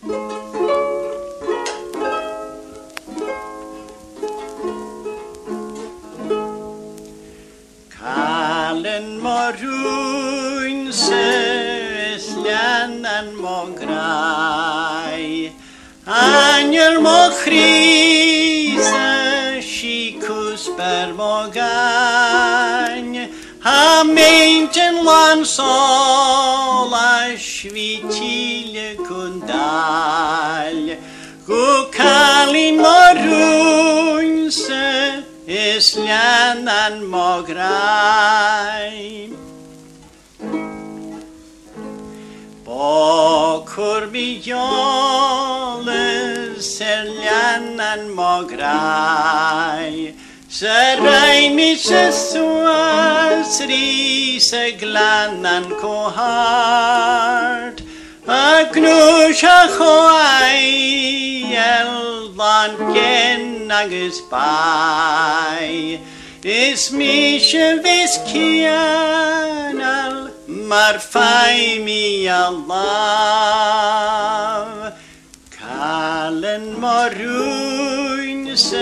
Kallen morun seslianan mograi, Aniel mochrisa shikus per mogagne, Amenten lan sola svitile kundal, Gukalin morun seslianan mograi. Bokur bijole seljanan mograi, Serai mi suasri seglanan kohart, Agnusha choai elvan genagus bai, Ismische viskianal marfai mi Allah. Kallen morun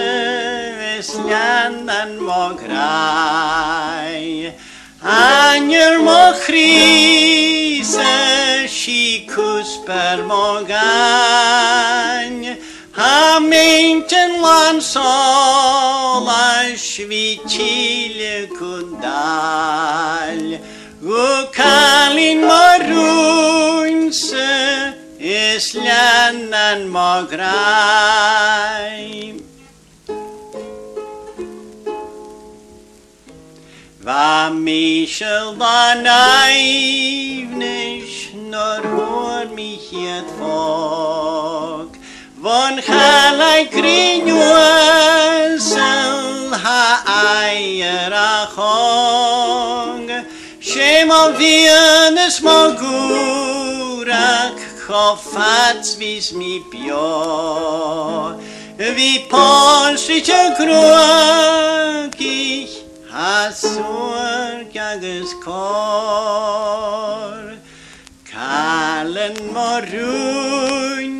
seslianan mograi, Aniel mochrisa shikus per mogagne, Amenten lan sola svitile kundal, Gukalin morun seslianan mograi. Va Michel van Eivnish nor hoor mich het volk, Von chalai grinwasel ha-eier achong, Shem alvianus mogurak chofats vis mi bio, Vi ponsriche gruagich hasur gagus kor, Kallen morun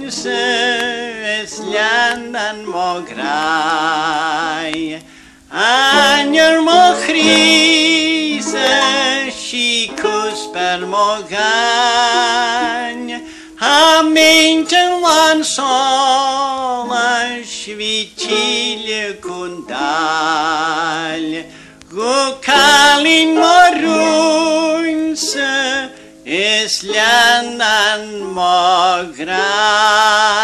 seslianan mograi, Aniel mochrisa shikus per mogagne, Amenten lan sola svitile kundal, Gukalin morun seslianan mograi.